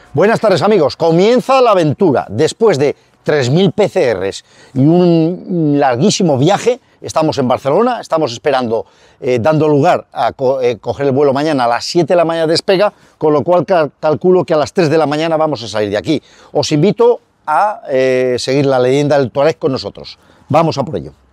Buenas tardes, amigos. Comienza la aventura. Después de 3.000 PCRs y un larguísimo viaje, estamos en Barcelona, estamos esperando, dando lugar a coger el vuelo mañana a las 7 de la mañana despega, con lo cual calculo que a las 3 de la mañana vamos a salir de aquí. Os invito a seguir la leyenda del Tuareg con nosotros. Vamos a por ello.